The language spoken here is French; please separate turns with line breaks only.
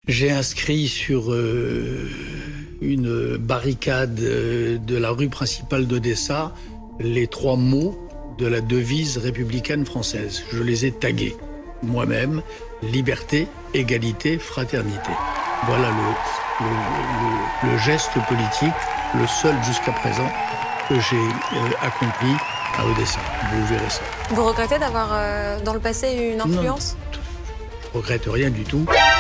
J'ai inscrit sur une barricade de la rue principale d'Odessa les 3 mots de la devise républicaine française. Je les ai tagués moi-même: liberté, égalité, fraternité. Voilà le geste politique, le seul jusqu'à présent, que j'ai accompli à Odessa. Vous verrez ça.
Vous regrettez d'avoir dans le passé une influence?
Non, je ne regrette rien du tout.